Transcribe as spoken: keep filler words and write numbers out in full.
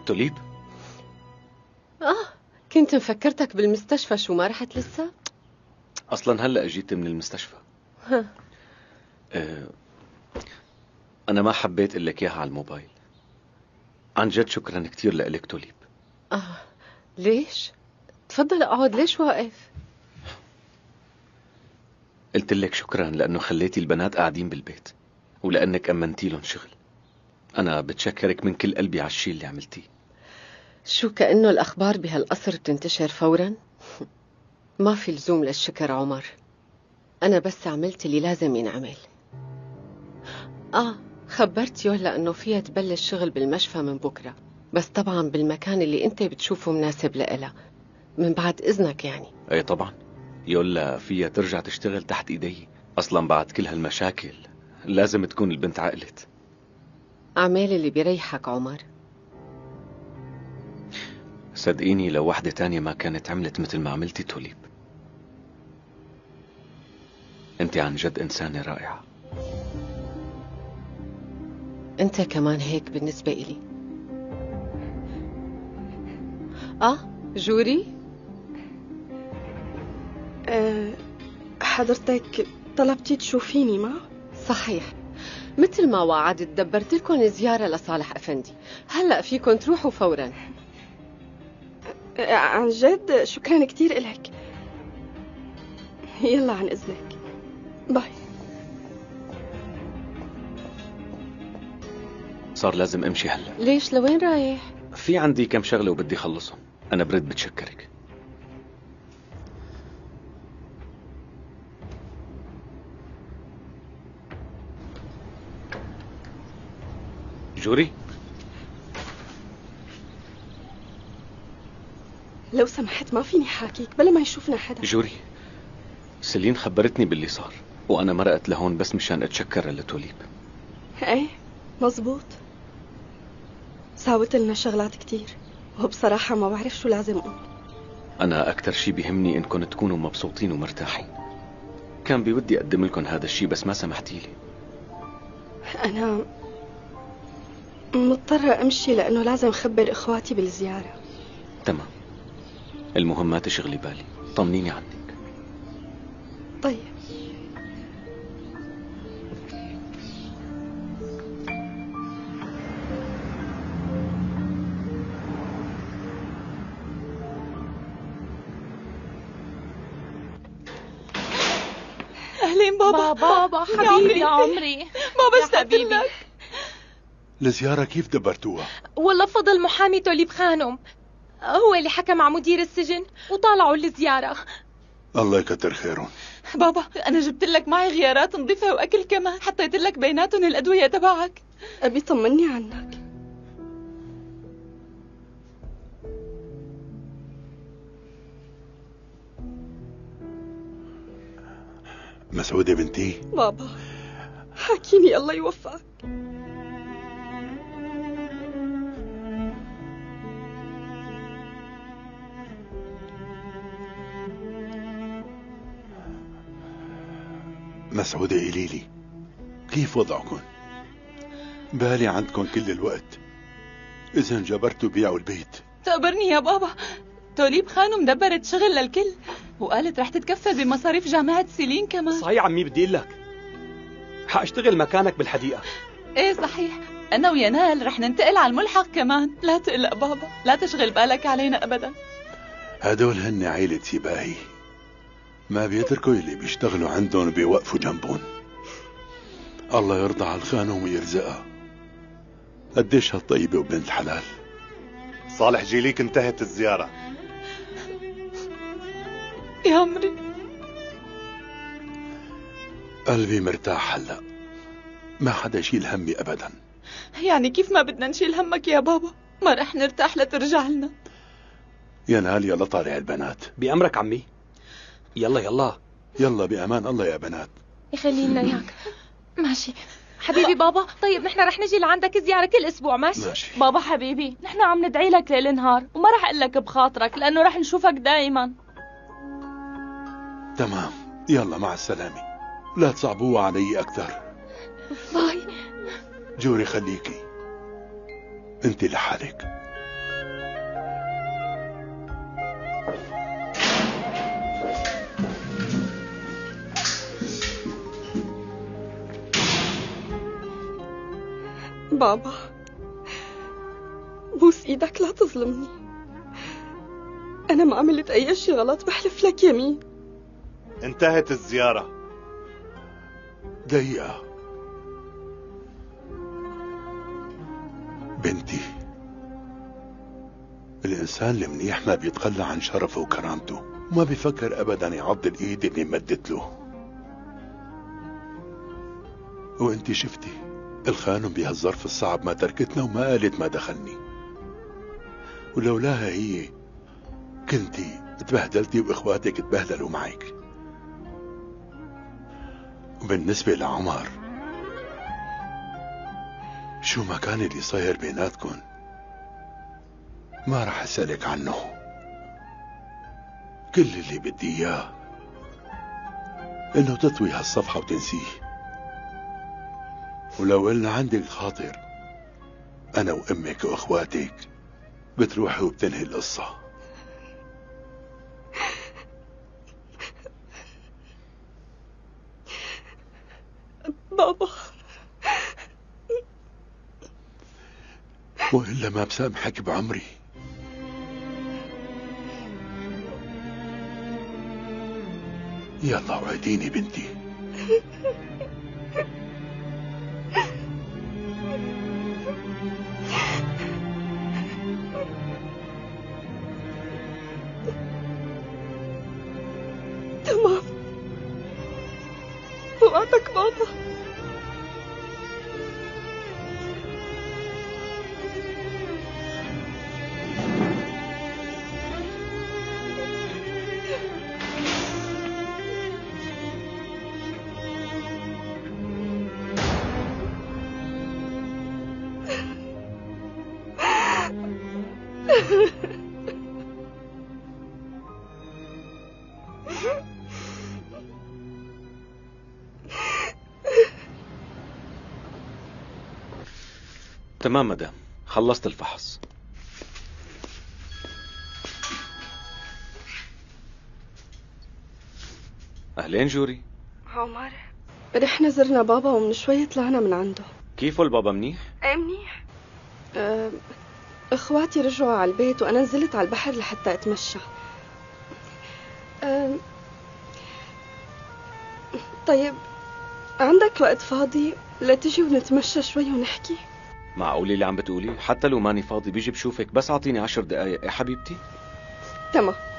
توليب؟ اه كنت مفكرتك بالمستشفى. شو ما رحت لسه؟ اصلا هلا اجيت من المستشفى. أه انا ما حبيت اقول لك اياها على الموبايل. عن جد شكرا كثير لك توليب. اه ليش؟ تفضل اقعد. ليش واقف؟ قلت لك شكرا لانه خليتي البنات قاعدين بالبيت ولانك امنتي لهم شغل. انا بتشكرك من كل قلبي على الشيء اللي عملتيه. شو كأنه الأخبار بهالقصر بتنتشر فورا؟ ما في لزوم للشكر عمر. أنا بس عملت اللي لازم ينعمل. آه خبرت يولا أنه فيها تبلش شغل بالمشفى من بكرة، بس طبعا بالمكان اللي أنت بتشوفه مناسب لإلها، من بعد إذنك يعني. اي طبعا، يولا فيها ترجع تشتغل تحت ايدي. اصلا بعد كل هالمشاكل لازم تكون البنت عقلت. أعمال اللي بيريحك عمر. صدقيني لو واحدة تانية ما كانت عملت مثل ما عملتي توليب. انت عن جد انسانة رائعة. أنت كمان هيك بالنسبة إلي. آه جوري؟ أه حضرتك طلبتي تشوفيني ما؟ صحيح، مثل ما وعدت دبرت لكم زيارة لصالح أفندي. هلأ فيكم تروحوا فورا. أه عن جد شكرا كتير إلك. يلا عن إذنك، باي. صار لازم امشي هلا. ليش؟ لوين رايح؟ في عندي كم شغلة وبدي خلصهم. انا برد بتشكرك. جوري، لو سمحت ما فيني حاكيك بلا ما يشوفنا حدا. جوري، سيلين خبرتني باللي صار وانا مرقت لهون بس مشان اتشكر لتوليب. ايه مزبوط، ساوت لنا شغلات كتير وبصراحة ما بعرف شو لازم اقول. انا اكتر شي بيهمني انكم تكونوا مبسوطين ومرتاحين. كان بودي اقدم لكم هذا الشي بس ما سمحتي لي. انا مضطرة امشي لانه لازم اخبر اخواتي بالزيارة. تمام، المهم ما تشغلي بالي، طمنيني عنك. طيب. أهلين بابا. بابا بابا حبيبي يا عمري. بابا اشتقت لك. الزيارة كيف دبرتوها؟ والله فضل محامي توليب خانم هو اللي حكى مع مدير السجن وطالعوا الزيارة. الله يكتر خيرهم. بابا أنا جبت لك معي غيارات نظيفة وأكل كمان، حطيت لك بيناتهم الأدوية تبعك. أبي طمني عنك. مسعودة بنتي. بابا حاكيني الله يوفقك. مسعودة قليلي، كيف وضعكم؟ بالي عندكم كل الوقت. إذا جبرتوا بيعوا البيت. تقبرني يا بابا، توليب خانم دبرت شغل للكل وقالت رح تتكفل بمصاريف جامعة سيلين كمان. صحيح عمي، بدي اقول لك حاشتغل مكانك بالحديقة. ايه صحيح، انا وينال رح ننتقل على الملحق كمان. لا تقلق بابا، لا تشغل بالك علينا ابدا. هدول هن عيلة سباهي، ما بيتركوا اللي بيشتغلوا عندهم وبيوقفوا جنبهم. الله يرضى على الخانم ويرزقها. قديش هالطيبة وبنت حلال. صالح جيليك انتهت الزيارة. يا عمري قلبي مرتاح هلا، ما حدا يشيل همي ابدا. يعني كيف ما بدنا نشيل همك يا بابا؟ ما رح نرتاح لترجع لنا. يا نهال يلا طالع البنات. بأمرك عمي. يلا يلا يلا بأمان الله يا بنات. يخلي لنا اياك. ماشي حبيبي بابا. طيب نحن رح نجي لعندك زيارة كل اسبوع. ماشي, ماشي. بابا حبيبي نحن عم ندعي لك ليل نهار وما رح اقول لك بخاطرك لانه رح نشوفك دائما. تمام، يلا مع السلامة، لا تصعبوها علي اكثر. باي. جوري خليكي انت لحالك. بابا بوس ايدك لا تظلمني. انا ما عملت اي شي غلط، بحلف لك يمين. انتهت الزيارة. دقيقة بنتي، الإنسان المنيح ما بيتخلى عن شرفه وكرامته، وما بيفكر أبدا يعض الإيد اللي مدت له. وانتي شفتي الخانم بهالظرف الصعب ما تركتنا وما قالت ما دخلني، ولولاها هي كنتي تبهدلتي واخواتك تبهدلوا معك. وبالنسبة لعمر، شو ما كان اللي صاير بيناتكن ما راح اسألك عنه. كل اللي بدي اياه انه تطوي هالصفحة وتنسيه. ولو قلنا عندك خاطر انا وامك واخواتك بتروحي وبتنهي القصة. بابا وإلا ما بسامحك بعمري. يلا وعديني بنتي. تمام، وعدك بابا. تمام مدام، خلصت الفحص. أهلين جوري. عمر، رحنا زرنا بابا ومن شوي طلعنا من عنده. كيفه البابا، منيح؟ ايه منيح. أه اخواتي رجعوا على البيت وانا نزلت على البحر لحتى اتمشى. أه طيب عندك وقت فاضي لتجي ونتمشى شوي ونحكي؟ معقول اللي عم بتقولي؟ حتى لو ماني فاضي بيجي بشوفك، بس اعطيني عشر دقايق يا حبيبتي. تمام.